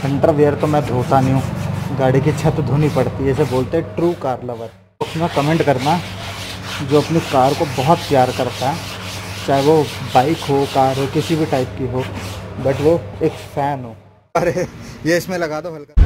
Underwear तो मैं धोता नहीं हूँ, गाड़ी की छत धोनी पड़ती है, इसे बोलते हैं ट्रू कार लवर। उसमें कमेंट करना जो अपनी कार को बहुत प्यार करता है, चाहे वो बाइक हो, कार हो, किसी भी टाइप की हो, बट वो एक फ़ैन हो। अरे ये इसमें लगा दो हल्का।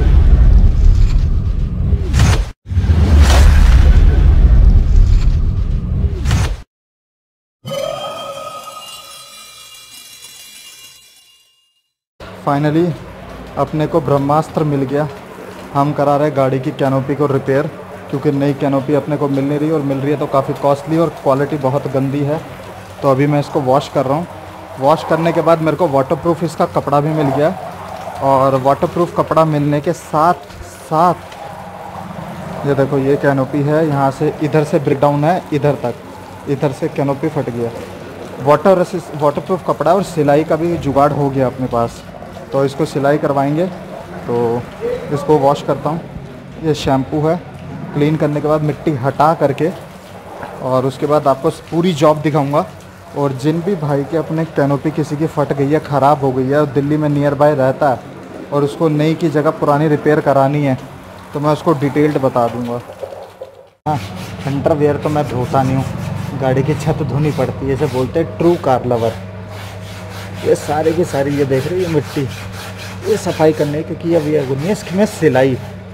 फाइनली अपने को ब्रह्मास्त्र मिल गया। हम करा रहे गाड़ी की कैनोपी को रिपेयर, क्योंकि नई कैनोपी अपने को मिल नहीं रही, और मिल रही है तो काफ़ी कॉस्टली और क्वालिटी बहुत गंदी है। तो अभी मैं इसको वॉश कर रहा हूँ। वॉश करने के बाद मेरे को वाटरप्रूफ इसका कपड़ा भी मिल गया, और वाटरप्रूफ कपड़ा मिलने के साथ साथ ये देखो, ये कैनोपी है, यहाँ से इधर से ब्रेकडाउन है इधर तक, इधर से कैनोपी फट गया। वाटरप्रूफ कपड़ा और सिलाई का भी जुगाड़ हो गया अपने पास, तो इसको सिलाई करवाएंगे। तो इसको वॉश करता हूँ। ये शैम्पू है, क्लीन करने के बाद मिट्टी हटा करके, और उसके बाद आपको पूरी जॉब दिखाऊंगा। और जिन भी भाई के अपने कैनोपी किसी की फट गई है, ख़राब हो गई है, और दिल्ली में नियर बाय रहता है और उसको नई की जगह पुरानी रिपेयर करानी है, तो मैं उसको डिटेल्ड बता दूँगा। हाँ, अंडरवियर तो मैं धोता नहीं हूँ, गाड़ी की छत धोनी पड़ती है, इसे बोलते हैं ट्रू कार लवर। ये सारी की सारी ये देख रही है मिट्टी, ये सफाई करने, क्योंकि अब ये गुनिस्क में सिलाई,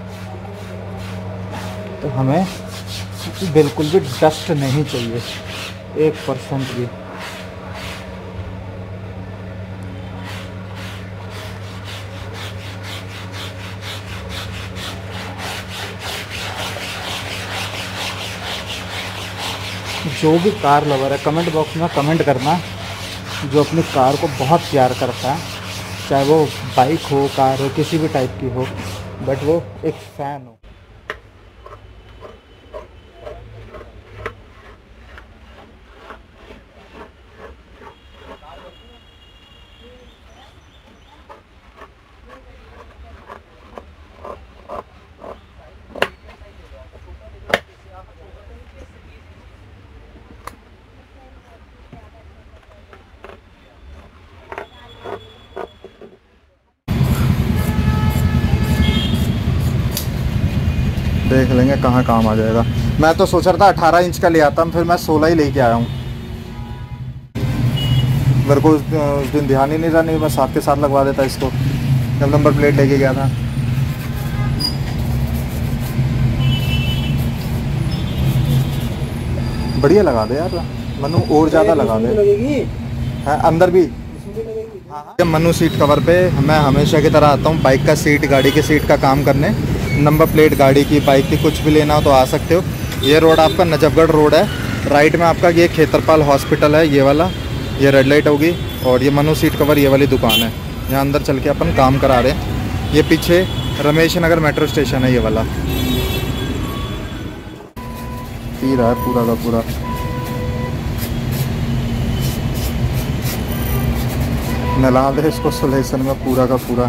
तो हमें बिल्कुल भी डस्ट नहीं चाहिए, 1% भी। जो भी कार लवर है, कमेंट बॉक्स में कमेंट करना जो अपनी कार को बहुत प्यार करता है, चाहे वो बाइक हो, कार हो, किसी भी टाइप की हो, बट वो एक फ़ैन हो। देख लेंगे कहाँ काम आ जाएगा। मैं तो सोच रहा था 18 इंच का ले आता, फिर मैं 16 ही लेके आया हूँ। मेरे को उस दिन ध्यान ही नहीं रहा, नहीं मैं साथ के साथ लगवा देता इसको जब नंबर प्लेट लेके गया था। बढ़िया लगा दे यार मनु, और ज़्यादा लगा दे। हाँ अंदर भी। हाँ मनु सीट कवर पे मैं हमेशा की तरह आता हूँ, बाइक का सीट, गाड़ी के सीट का काम करने। नंबर प्लेट गाड़ी की, बाइक की, कुछ भी लेना हो तो आ सकते हो। ये रोड आपका नजफगढ़ रोड है, राइट में आपका ये खेतरपाल हॉस्पिटल है, ये वाला, ये रेड लाइट होगी, और ये मनु सीट कवर ये वाली दुकान है। यहाँ अंदर चल के अपन काम करा रहे हैं। ये पीछे रमेश नगर मेट्रो स्टेशन है, ये वाला। पी रहा है पूरा का पूरा। नला दे इसको सोलेशन में पूरा का पूरा।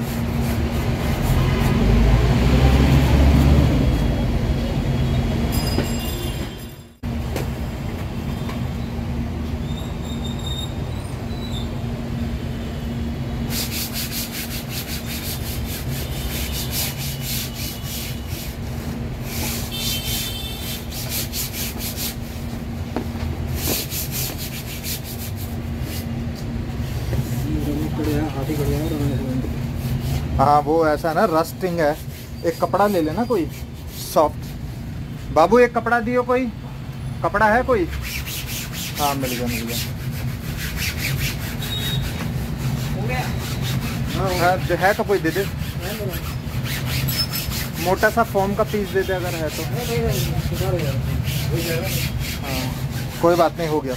हाँ वो ऐसा है ना, रस्टिंग है। एक कपड़ा ले लेना कोई सॉफ्ट। बाबू एक कपड़ा दियो, कोई कपड़ा है कोई? हाँ मिल गया मिल गया। हाँ जो है तो कोई दे दे, मोटा सा फोम का पीस दे दे अगर है तो। हाँ कोई बात नहीं, हो गया।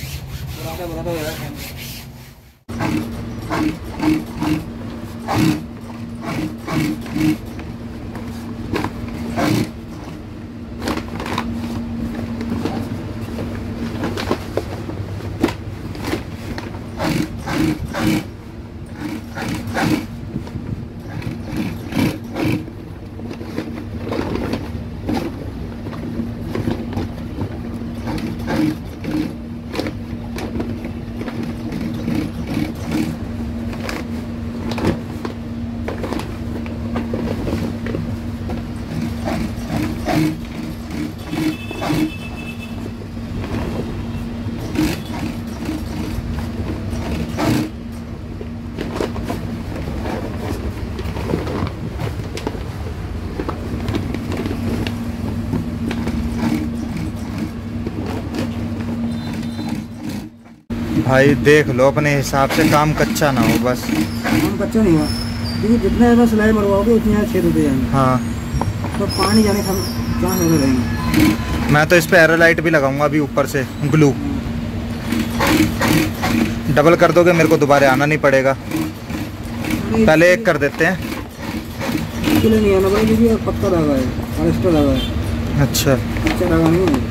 भाई देख लो अपने हिसाब से, काम कच्चा ना हो बस। काम कच्चा नहीं हुआ, क्योंकि जितना ज़्यादा सिलाई मरवाओगे उतनी ज़्यादा छेद होते जाएंगे। हाँ तो पानी जाने का चांस ज़्यादा रहेंगे। मैं तो इस पे एरोलाइट भी लगाऊंगा अभी ऊपर से, ग्लू। डबल कर दोगे मेरे को दोबारा आना नहीं पड़ेगा। पहले एक कर देते हैं। इसलिए नहीं आना पड़ेगा क्योंकि पक्का लगा है, पॉलिस्टर लगा है। अच्छा कच्चा लगा नहीं है।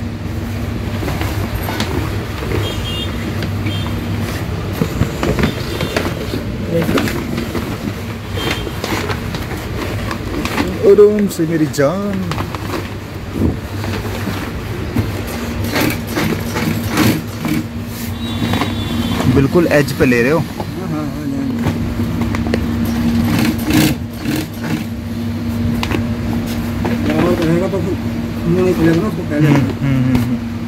आराम से मेरी जान। बिल्कुल एज पे ले रहे हो। हाँ हाँ हाँ, बराबर रहेगा तो फिर मुँह नहीं खुलेगा ना उसको पहले।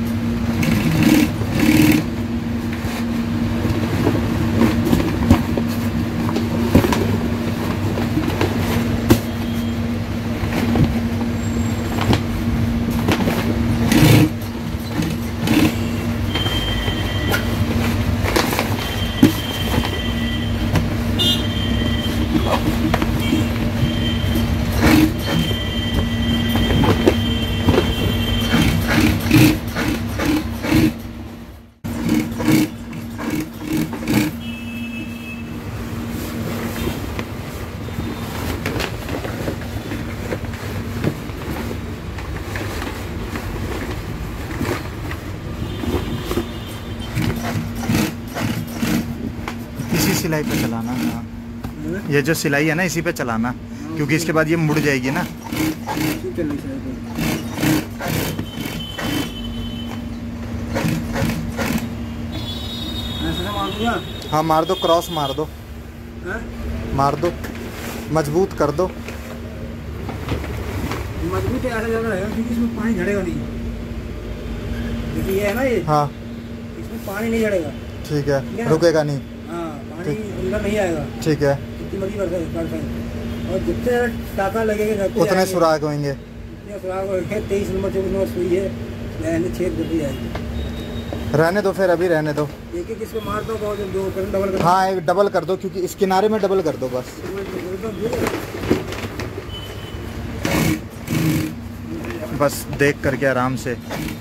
इसी सिलाई पे चलाना। हाँ ये जो सिलाई है ना इसी पे चलाना, क्योंकि इसके बाद ये मुड़ जाएगी ना। हाँ मार दो, क्रॉस मार दो। मार दो, मजबूत कर दो। मजबूत ऐसा ज़्यादा रहेगा क्योंकि इसमें पानी झड़ेगा नहीं। जैसे ये है ना, ये हाँ इसमें पानी नहीं झड़ेगा। ठीक है, रुकेगा नहीं। हाँ पानी अंदर नहीं आएगा। ठीक है, जितनी मर्जी कर सकते। और जितने टाका लगेगा उतने सुराग होंगे। सुराग 23 नंबर 24 नंबर सुई है, मैंने छेद कर दिया है। रहने दो फिर, अभी रहने दो। एक एक इसको मार दो, बहुत दो डबल कर। हाँ एक डबल कर दो, क्योंकि इस किनारे में डबल कर दो बस। बस देख करके आराम से।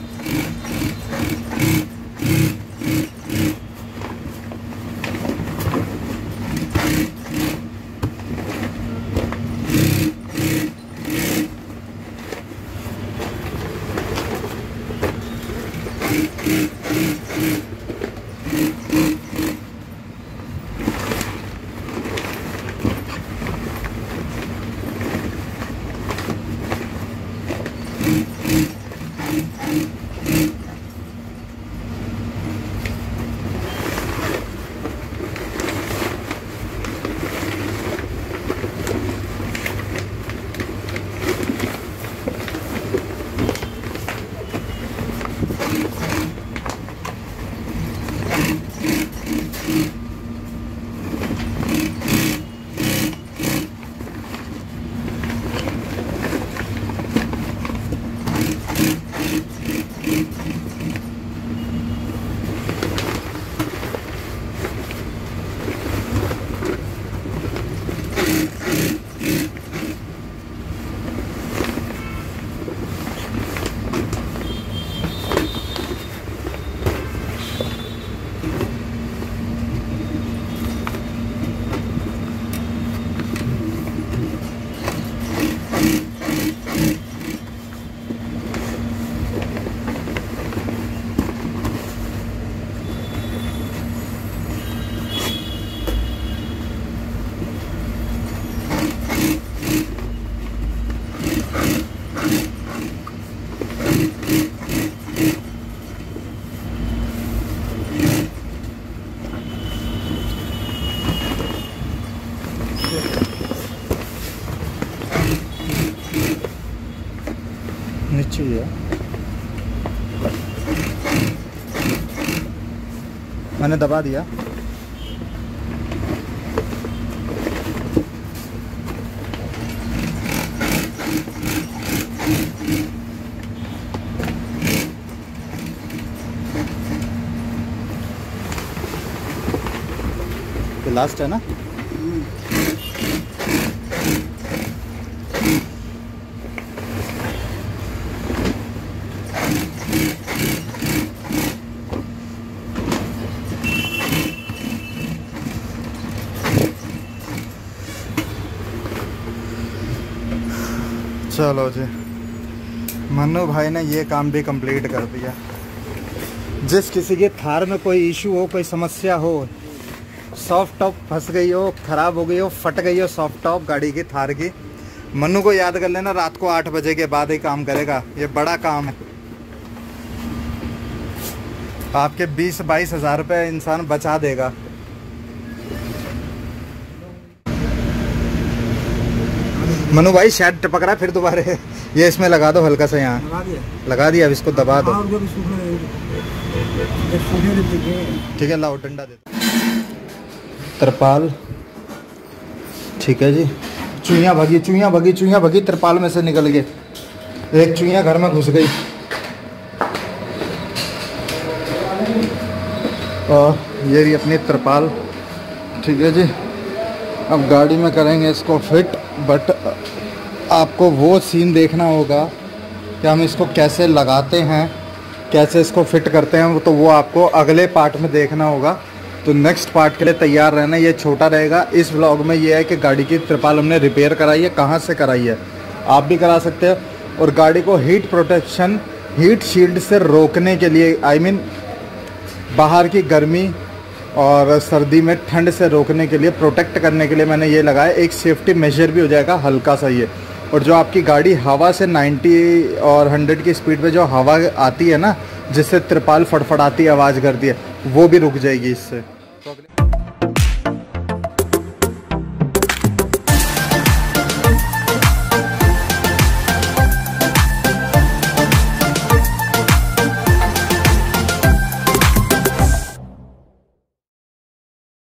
नीचे ही है, मैंने दबा दिया। लास्ट है ना। चलो जी, मन्नू भाई ने ये काम भी कंप्लीट कर दिया। जिस किसी के थार में कोई इशू हो, कोई समस्या हो, सॉफ्ट टॉप फंस गई हो, ख़राब हो गई हो, फट गई हो सॉफ्ट टॉप गाड़ी की थार की, मन्नू को याद कर लेना, रात को 8 बजे के बाद ही काम करेगा। ये बड़ा काम है, आपके 20-22 हज़ार रुपये इंसान बचा देगा। मनु भाई शायद टपक रहा है, फिर दोबारा ये इसमें लगा दो हल्का सा, यहाँ लगा दिया। अब इसको दबा दो। ठीक है, लाओ डंडा दे, तरपाल। ठीक है जी, चुईयाँ भगी, चुईयाँ भगी, चुईयाँ भगी, तरपाल में से निकल गए। एक चुईयाँ घर में घुस गई। और ये भी अपनी तरपाल। ठीक है जी, अब गाड़ी में करेंगे इसको फिट, बट आपको वो सीन देखना होगा कि हम इसको कैसे लगाते हैं, कैसे इसको फिट करते हैं, तो वो आपको अगले पार्ट में देखना होगा। तो नेक्स्ट पार्ट के लिए तैयार रहना। ये छोटा रहेगा। इस व्लॉग में ये है कि गाड़ी की त्रिपाल हमने रिपेयर कराई है, कहाँ से कराई है, आप भी करा सकते हो। और गाड़ी को हीट प्रोटेक्शन, हीट शील्ड से रोकने के लिए, आई मीन बाहर की गर्मी और सर्दी में ठंड से रोकने के लिए, प्रोटेक्ट करने के लिए मैंने ये लगाया। एक सेफ्टी मेजर भी हो जाएगा हल्का सा ये। और जो आपकी गाड़ी हवा से 90 और 100 की स्पीड पे जो हवा आती है ना, जिससे त्रिपाल फड़फड़ाती आवाज़ करती है, वो भी रुक जाएगी इससे।